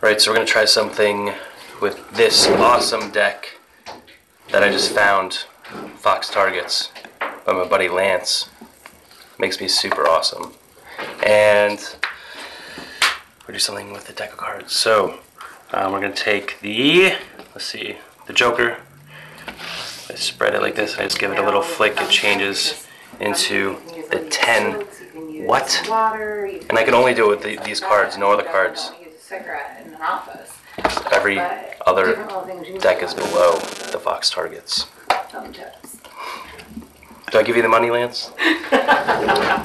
Right, so we're going to try something with this awesome deck that I just found, Fox Targets, by my buddy Lance. Makes me super awesome. And we'll do something with the deck of cards. So, we're going to take the, let's see, the Joker. I spread it like this and I just give it a little flick. It changes into the 10. What? And I can only do it with these cards, no other cards. Every other deck is below the Fox Targets. Do I give you the money, Lance?